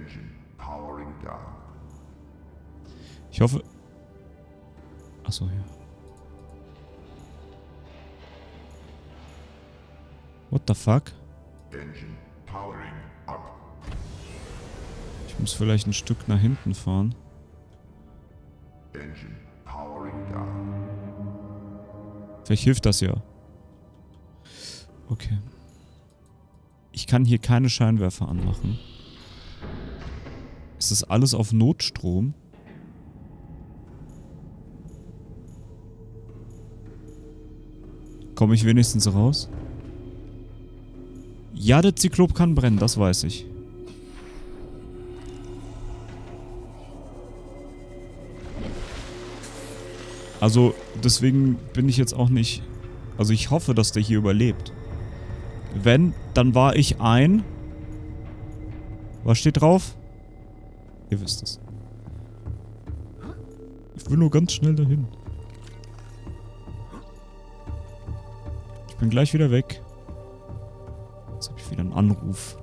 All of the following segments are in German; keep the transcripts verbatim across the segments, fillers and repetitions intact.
Ich hoffe... Achso, ja. What the fuck? Ich muss vielleicht ein Stück nach hinten fahren. Vielleicht hilft das ja. Okay. Ich kann hier keine Scheinwerfer anmachen. Ist das alles auf Notstrom? Komme ich wenigstens raus? Ja, der Zyklop kann brennen, das weiß ich. Also, deswegen bin ich jetzt auch nicht... Also ich hoffe, dass der hier überlebt. Wenn, dann war ich ein... Was steht drauf? Ihr wisst es. Ich will nur ganz schnell dahin. Ich bin gleich wieder weg. Jetzt habe ich wieder einen Anruf.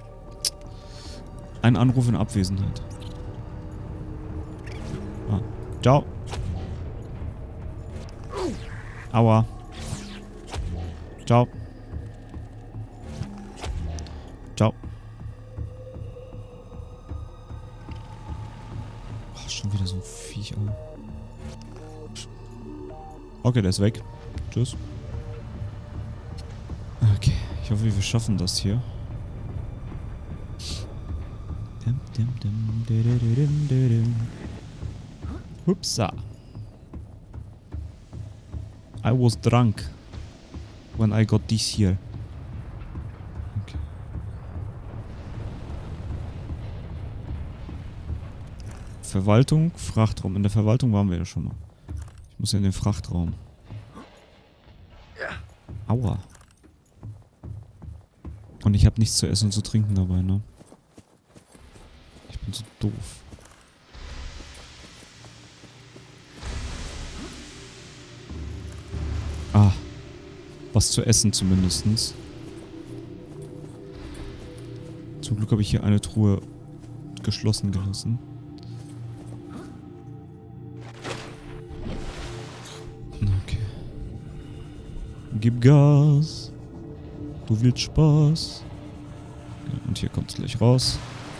Ein Anruf in Abwesenheit. Ah. Ciao. Aua. Ciao. Ciao. Oh, schon wieder so ein Viech, Alter. Okay, der ist weg. Tschüss. Okay, ich hoffe, wir schaffen das hier. Hupsa. I was drunk when I got this here. Okay. Verwaltung, Frachtraum. In der Verwaltung waren wir ja schon mal. Ich muss ja in den Frachtraum. Aua. Und ich habe nichts zu essen und zu trinken dabei, ne? Ich bin so doof. Ah. Was zu essen zumindestens. Zum Glück habe ich hier eine Truhe geschlossen gelassen. Okay. Gib Gas. Du willst Spaß. Und hier kommt es gleich raus.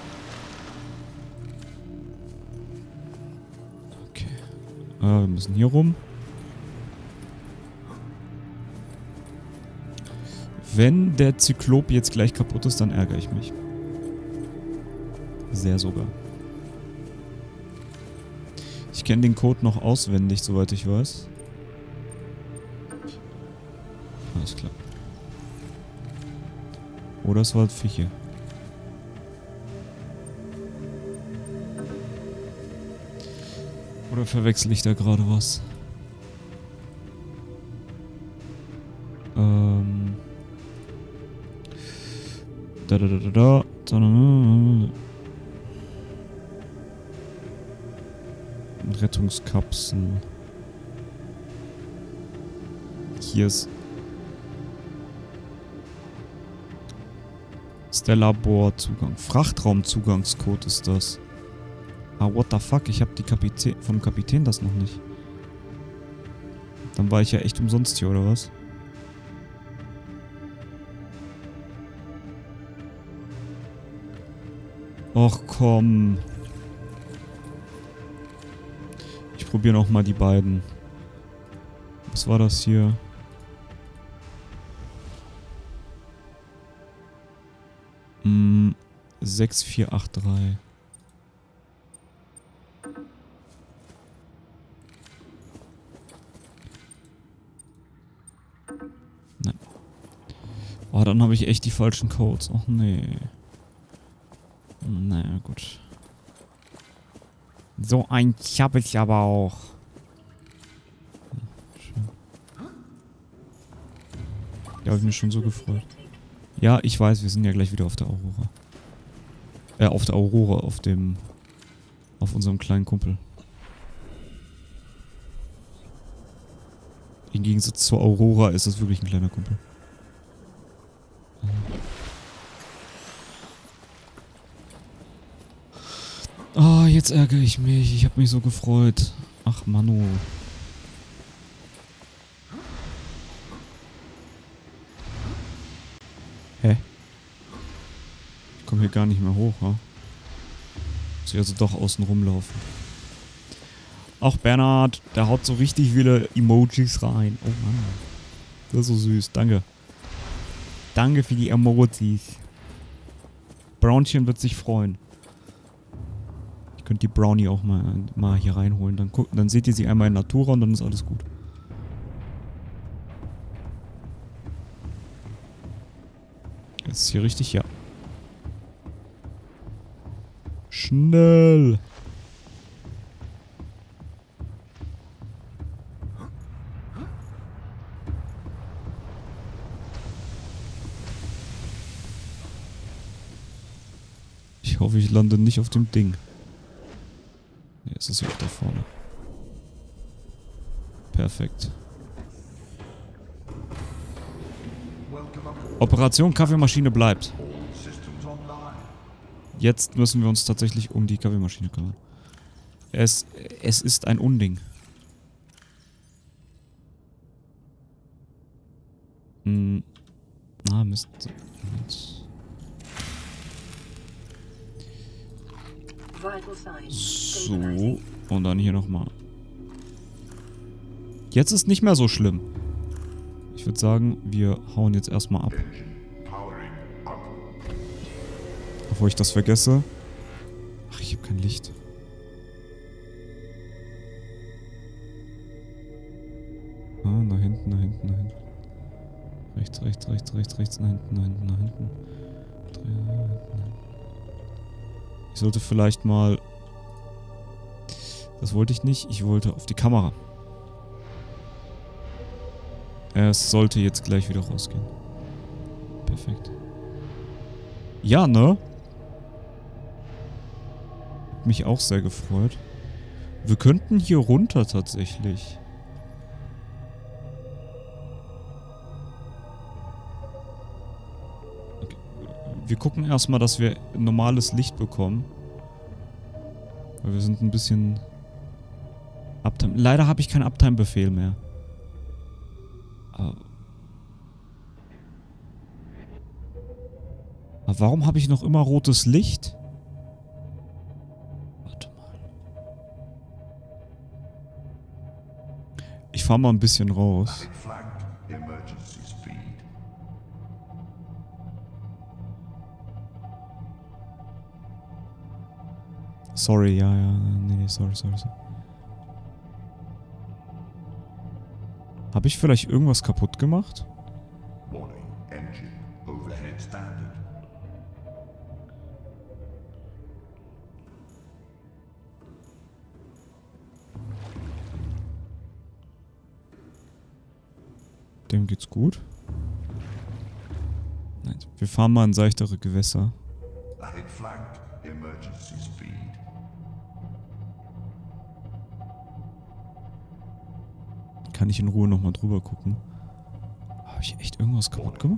Okay. Ah, wir müssen hier rum. Wenn der Zyklop jetzt gleich kaputt ist, dann ärgere ich mich. Sehr sogar. Ich kenne den Code noch auswendig, soweit ich weiß. Alles klar. Oder es war für hier. Oder verwechsel ich da gerade was? Ähm. Da da da da da. da, da, da. Rettungskapsel. Hier ist. Ist der Laborzugang. Frachtraumzugangscode ist das. Ah, what the fuck? Ich hab die Kapitän vom Kapitän das noch nicht. Dann war ich ja echt umsonst hier, oder was? Och komm. Ich probiere noch mal die beiden. Was war das hier? Hm, sechs vier acht drei. Nein. Oh, dann habe ich echt die falschen Codes. Och nee. Naja, gut. So ein hab ich aber auch. Schön. Ja, hab ich mich schon so gefreut. Ja, ich weiß, wir sind ja gleich wieder auf der Aurora. Äh, auf der Aurora, auf dem... auf unserem kleinen Kumpel. Im Gegensatz zur Aurora ist das wirklich ein kleiner Kumpel. jetzt ärgere ich mich. Ich habe mich so gefreut. Ach, Manu. Hä? Ich komme hier gar nicht mehr hoch, ha? Muss ich also doch außen rumlaufen. Auch Bernhard, der haut so richtig viele Emojis rein. Oh Mann. Das ist so süß. Danke. Danke für die Emojis. Brownchen wird sich freuen. Ich könnte die Brownie auch mal, mal hier reinholen. Dann, guck, dann seht ihr sie einmal in Natura und dann ist alles gut. Ist es hier richtig? Ja. Schnell! Ich hoffe, ich lande nicht auf dem Ding. Ne, es ist wieder da vorne. Perfekt. Operation Kaffeemaschine bleibt. Jetzt müssen wir uns tatsächlich um die Kaffeemaschine kümmern. Es, es ist ein Unding. Hm. Ah, Mist. Moment. So. Und dann hier nochmal. Jetzt ist nicht mehr so schlimm. Ich würde sagen, wir hauen jetzt erstmal ab. Bevor ich das vergesse. Ach, ich habe kein Licht. Ah, nach hinten, nach hinten, nach hinten. Rechts, rechts, rechts, rechts, rechts, nach hinten, nach hinten, nach hinten. Ich sollte vielleicht mal... Das wollte ich nicht. Ich wollte auf die Kamera. Es sollte jetzt gleich wieder rausgehen. Perfekt. Ja, ne? Hat mich auch sehr gefreut. Wir könnten hier runter tatsächlich. Okay. Wir gucken erstmal, dass wir normales Licht bekommen. Weil wir sind ein bisschen... Uptime. Leider habe ich keinen Uptime-Befehl mehr. Aber, aber warum habe ich noch immer rotes Licht? Warte mal. Ich fahre mal ein bisschen raus. Sorry, ja, ja. Nee, nee, sorry, sorry, sorry. Habe ich vielleicht irgendwas kaputt gemacht? Dem geht's gut. Nein, wir fahren mal in seichtere Gewässer. Kann ich in Ruhe nochmal drüber gucken. Habe ich echt irgendwas kaputt gemacht?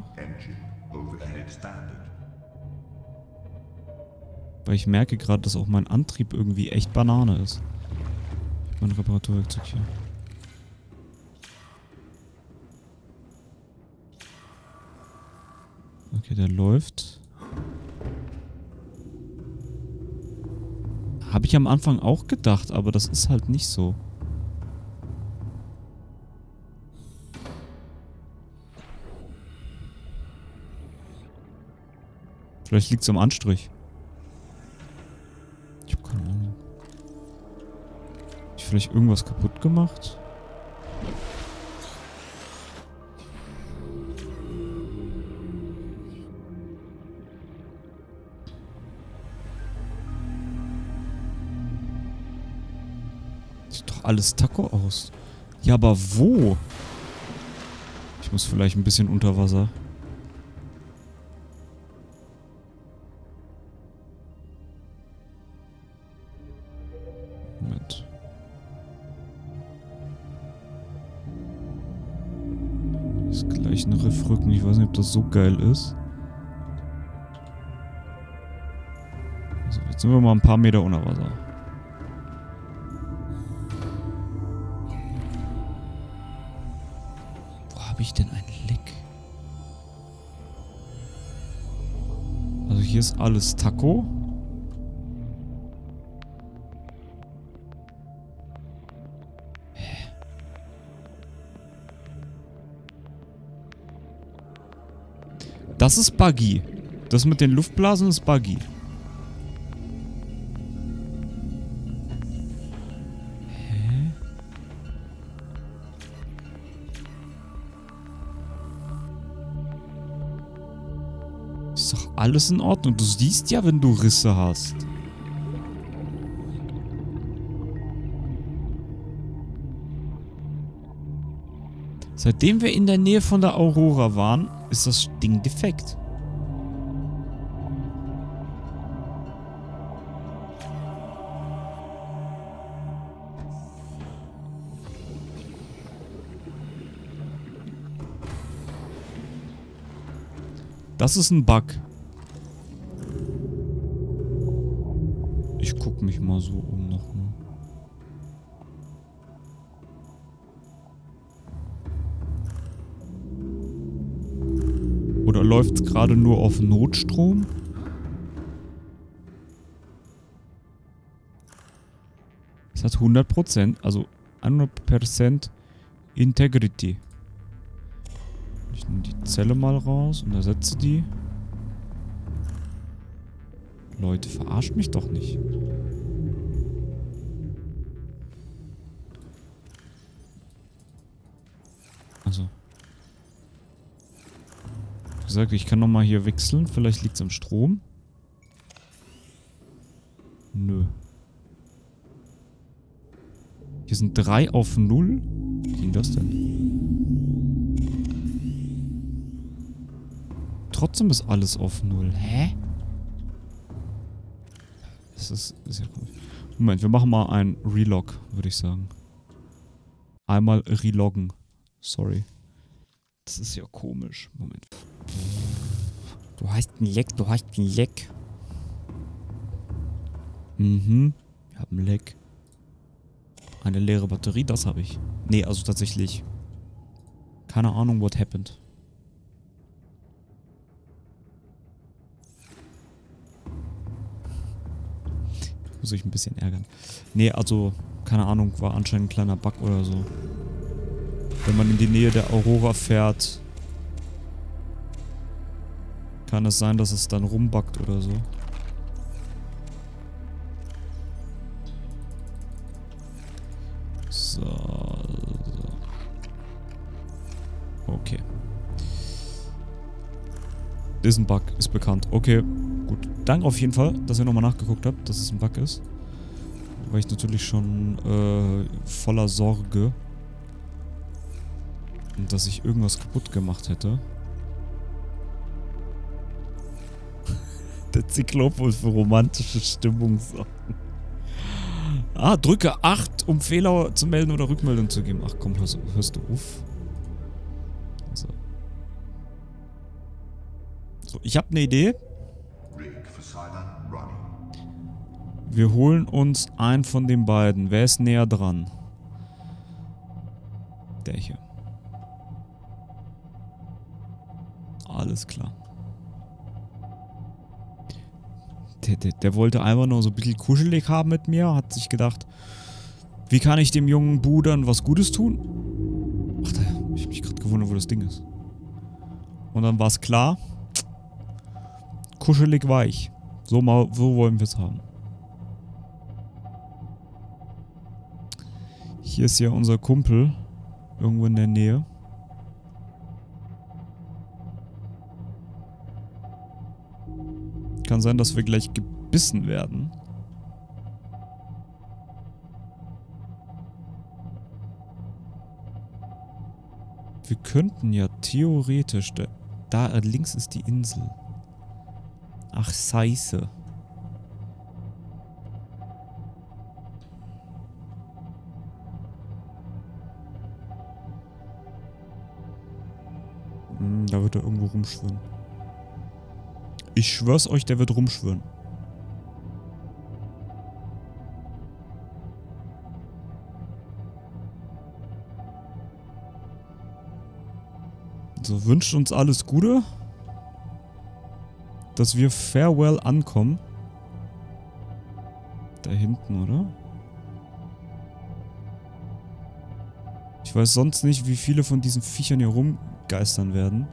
Weil ich merke gerade, dass auch mein Antrieb irgendwie echt Banane ist. Ich habe mein Reparaturwerkzeug hier. Okay, der läuft. Habe ich am Anfang auch gedacht, aber das ist halt nicht so. Vielleicht liegt es am Anstrich. Ich habe keine Ahnung. Hab ich vielleicht irgendwas kaputt gemacht? Sieht doch alles Taco aus. Ja, aber wo? Ich muss vielleicht ein bisschen unter Wasser. Moment. Ist gleich ein Riffrücken. Ich weiß nicht, ob das so geil ist. Also, jetzt sind wir mal ein paar Meter unter Wasser. habe ich denn ein Leck? Also hier ist alles Taco. Hä? Das ist buggy. Das mit den Luftblasen ist buggy. Hä? Ist doch alles in Ordnung. Du siehst ja, wenn du Risse hast. Seitdem wir in der Nähe von der Aurora waren, ist das Ding defekt. Das ist ein Bug. Ich guck mich mal so um nochmal. Oder läuft es gerade nur auf Notstrom? Es hat hundert Prozent, also hundert Prozent Integrity. Ich nehme die Zelle mal raus und ersetze die. Leute, verarscht mich doch nicht. Also. Wie gesagt, ich kann nochmal hier wechseln. Vielleicht liegt es am Strom. Nö. Hier sind drei auf null. Wie ging das denn? Trotzdem ist alles auf null. Hä? Das ist, ist ja komisch. Moment, wir machen mal einen Relog, würde ich sagen. Einmal reloggen. Sorry. Das ist ja komisch. Moment. Du hast ein Leck, du hast ein Leck. Mhm. Ich habe ein Leck. Eine leere Batterie, das habe ich. Nee, also tatsächlich. Keine Ahnung, what happened. Muss ich ein bisschen ärgern. Nee, also, keine Ahnung, war anscheinend ein kleiner Bug oder so. Wenn man in die Nähe der Aurora fährt, kann es sein, dass es dann rumbuggt oder so. So. Okay. Ist ein Bug, ist bekannt. Okay, gut. Danke auf jeden Fall, dass ihr nochmal nachgeguckt habt, dass es ein Bug ist. War ich natürlich schon äh, voller Sorge, dass ich irgendwas kaputt gemacht hätte. Der Zyklop wohl für romantische Stimmung sorgen. Ah, drücke acht, um Fehler zu melden oder Rückmeldung zu geben. Ach komm, hörst, hörst du auf? So. So, ich habe eine Idee. Wir holen uns einen von den beiden. Wer ist näher dran? Der hier. Alles klar. Der, der, der wollte einfach nur so ein bisschen kuschelig haben mit mir. Hat sich gedacht, wie kann ich dem jungen Budern was Gutes tun? Ach, da hab ich mich gerade gewundert, wo das Ding ist. Und dann war es klar. Kuschelig weich. So, mal, so wollen wir es haben. Hier ist ja unser Kumpel. Irgendwo in der Nähe. Kann sein, dass wir gleich gebissen werden. Wir könnten ja theoretisch... Da, da links ist die Insel. Ach, scheiße. Hm, da wird er irgendwo rumschwirren. Ich schwör's euch, der wird rumschwirren. So, wünscht uns alles Gute. Dass wir farewell ankommen. Da hinten, oder? Ich weiß sonst nicht, wie viele von diesen Viechern hier rumgeistern werden.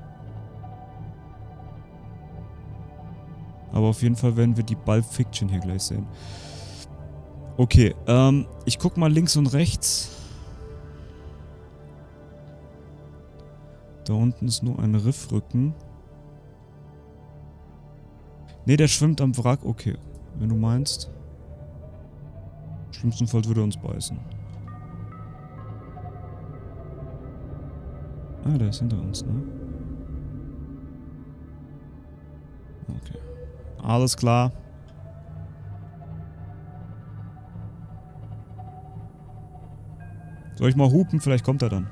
Aber auf jeden Fall werden wir die Bulb Fiction hier gleich sehen. Okay, ähm, ich guck mal links und rechts. Da unten ist nur ein Riffrücken. Ne, der schwimmt am Wrack. Okay, wenn du meinst. Schlimmstenfalls würde er uns beißen. Ah, der ist hinter uns, ne? Okay. Alles klar. Soll ich mal hupen? Vielleicht kommt er dann.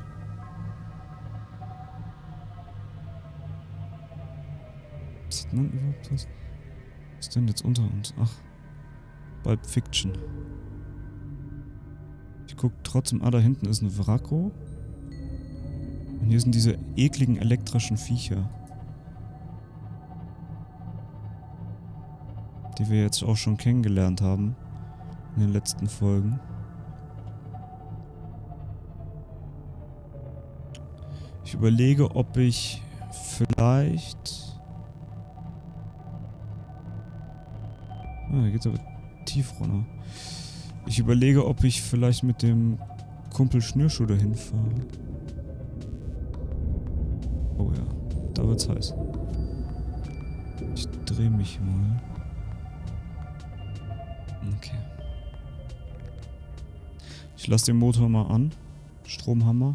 Sieht man überhaupt was? Was ist denn jetzt unter uns? Ach. Bulb Fiction. Ich guck trotzdem. Ah, da hinten ist ein Wracko. Und hier sind diese ekligen elektrischen Viecher. Die wir jetzt auch schon kennengelernt haben. In den letzten Folgen. Ich überlege, ob ich vielleicht... Ah, da geht's aber tief runter. Ich überlege, ob ich vielleicht mit dem Kumpel Schnürschuh dahin fahre. Oh ja, da wird's heiß. Ich drehe mich mal. Okay. Ich lasse den Motor mal an. Stromhammer.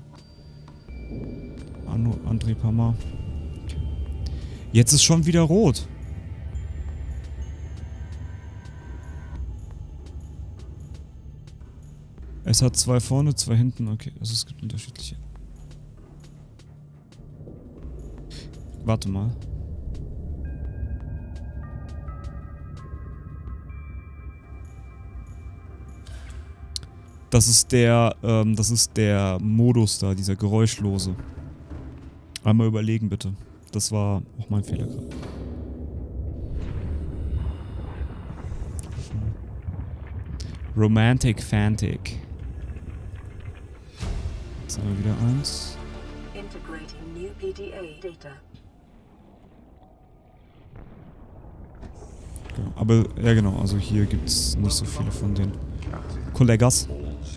An Antriebhammer. Okay. Jetzt ist schon wieder rot. Es hat zwei vorne, zwei hinten. Okay, also es gibt unterschiedliche. Warte mal. Das ist der, ähm, das ist der Modus da, dieser geräuschlose. Einmal überlegen, bitte. Das war auch mein Fehler gerade. Romantic Fantic. Jetzt haben wir wieder eins. Integrating new P D A data. Genau. Aber, ja genau, also hier gibt es nicht so viele von den Kollegas.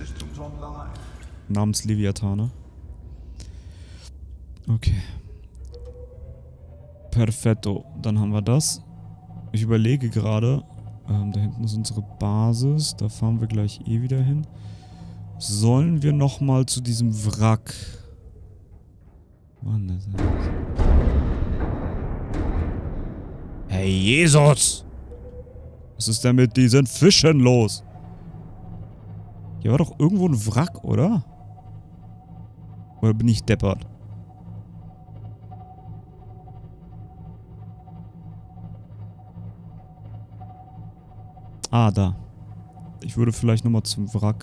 Namens Leviathane. Okay. Perfetto. Dann haben wir das. Ich überlege gerade, ähm, da hinten ist unsere Basis. Da fahren wir gleich eh wieder hin. Sollen wir nochmal zu diesem Wrack? Mann, das ist... Hey, Jesus! Was ist denn mit diesen Fischen los? Hier war doch irgendwo ein Wrack, oder? Oder bin ich deppert? Ah, da. Ich würde vielleicht nochmal zum Wrack.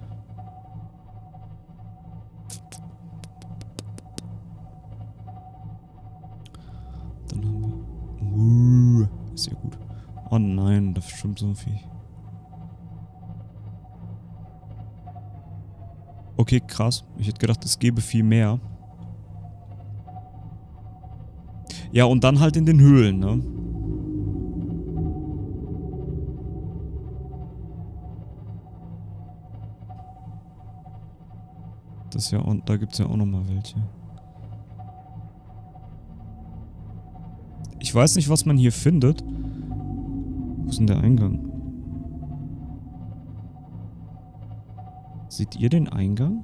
Dann haben wir... Uh, ist ja gut. Oh nein, da schwimmt so viel. Okay, krass. Ich hätte gedacht, es gäbe viel mehr. Ja, und dann halt in den Höhlen, ne? Das ist ja, und da gibt es ja auch nochmal welche. Ich weiß nicht, was man hier findet. Wo ist denn der Eingang? Seht ihr den Eingang?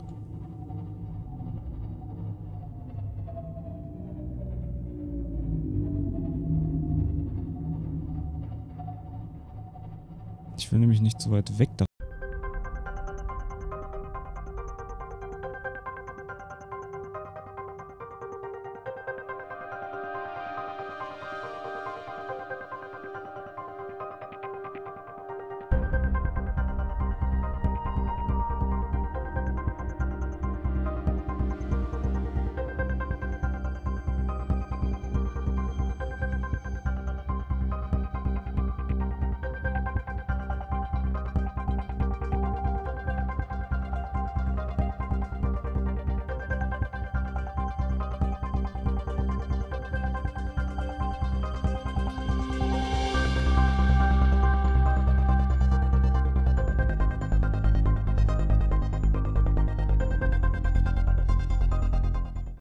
Ich will nämlich nicht so weit weg davon.